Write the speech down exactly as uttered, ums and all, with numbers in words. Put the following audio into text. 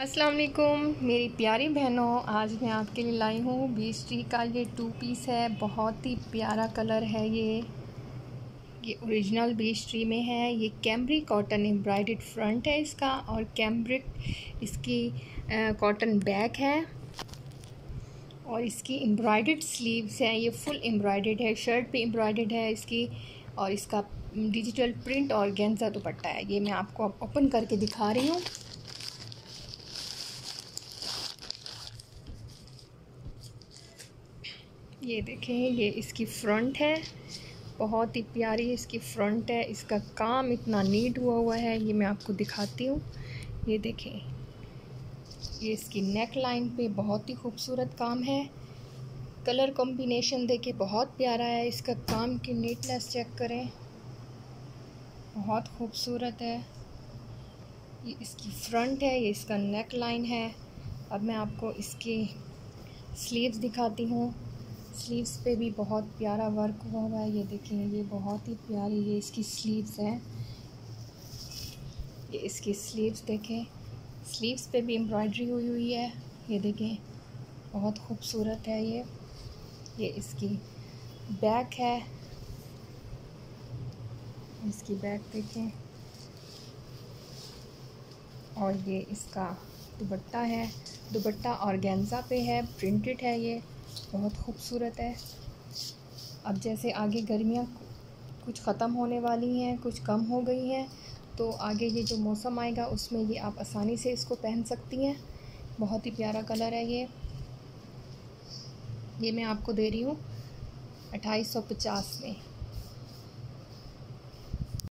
अस्सलाम वालेकुम मेरी प्यारी बहनों, आज मैं आपके लिए लाई हूँ बीस्ट्री का ये टू पीस है। बहुत ही प्यारा कलर है। ये ये ओरिजिनल बीस्ट्री में है। ये कैम्ब्रिक कॉटन एम्ब्रॉयडर्ड फ्रंट है इसका, और कैम्ब्रिक इसकी कॉटन बैक है, और इसकी एम्ब्रॉयडर्ड स्लीव्स हैं। ये फुल एम्ब्रॉयडर्ड है, शर्ट पे एम्ब्रॉयडर्ड है इसकी, और इसका डिजिटल प्रिंट और गेंजा दुपट्टा है। ये मैं आपको ओपन करके दिखा रही हूँ। ये देखें, ये इसकी फ्रंट है। बहुत ही प्यारी इसकी फ्रंट है। इसका काम इतना नीट हुआ हुआ है, ये मैं आपको दिखाती हूँ। ये देखें, ये इसकी नेक लाइन पे बहुत ही खूबसूरत काम है। कलर कॉम्बिनेशन देखे बहुत प्यारा है। इसका काम की नीटनेस चेक करें, बहुत खूबसूरत है। ये इसकी फ्रंट है, ये इसका नेक लाइन है। अब मैं आपको इसकी स्लीव्स दिखाती हूँ। स्लीव्स पे भी बहुत प्यारा वर्क हुआ हुआ है। ये देखें, ये बहुत ही प्यारी ये इसकी स्लीव्स हैं। ये इसकी स्लीव्स देखें, स्लीव्स पे भी एम्ब्रॉयडरी हुई हुई है। ये देखें, बहुत खूबसूरत है। ये ये इसकी बैक है। इसकी बैक देखें, और ये इसका दुपट्टा है। दुपट्टा ऑर्गेन्जा पे है, प्रिंटेड है। ये बहुत खूबसूरत है। अब जैसे आगे गर्मियाँ कुछ ख़त्म होने वाली हैं, कुछ कम हो गई हैं, तो आगे ये जो मौसम आएगा उसमें ये आप आसानी से इसको पहन सकती हैं। बहुत ही प्यारा कलर है ये ये मैं आपको दे रही हूँ अट्ठाईस सौ पचास में।